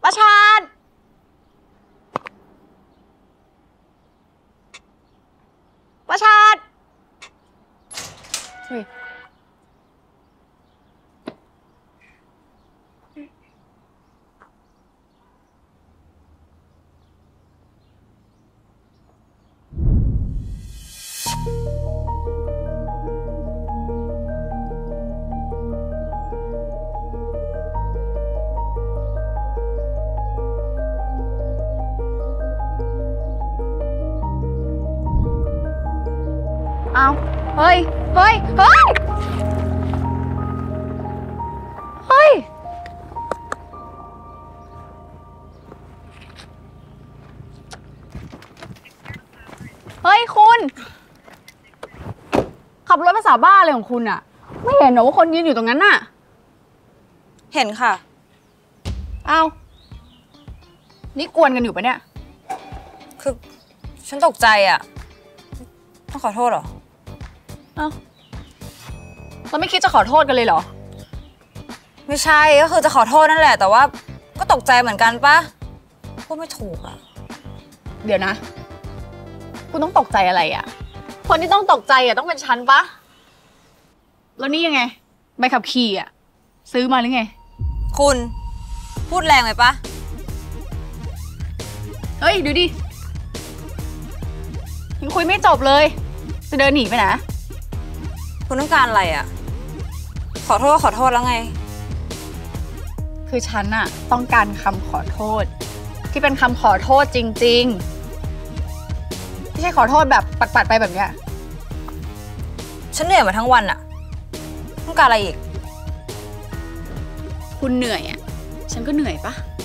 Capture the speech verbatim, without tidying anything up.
ประชาญประชาญเฮ้ยเอาเฮ้ย เฮ้ย เฮ้ย เฮ้ย เฮ้ยคุณขับรถภาษาบ้าอะไรของคุณอะไม่เห็นเหรอว่าคนยืนอยู่ตรงนั้นน่ะเห็นค่ะเอานี่กวนกันอยู่ปะเนี่ยคือฉันตกใจอะต้องขอโทษเหรอเอ้าเราไม่คิดจะขอโทษกันเลยเหรอไม่ใช่ก็คือจะขอโทษนั่นแหละแต่ว่าก็ตกใจเหมือนกันปะพูดไม่ถูกอะเดี๋ยวนะคุณต้องตกใจอะไรอะคนที่ต้องตกใจอะต้องเป็นฉันปะแล้วนี่ยังไงใบขับขี่อะซื้อมาหรือไงคุณพูดแรงไหมปะเฮ้ยดูดิยังคุยไม่จบเลยจะเดินหนีไปนะคุณต้องการอะไรอะขอโทษก็ขอโทษแล้วไงคือฉันอะต้องการคำขอโทษที่เป็นคำขอโทษจริงๆไม่ใช่ขอโทษแบบปัดๆไปแบบเนี้ยฉันเหนื่อยมาทั้งวันอะต้องการอะไรอีกคุณเหนื่อยอะฉันก็เหนื่อยปะ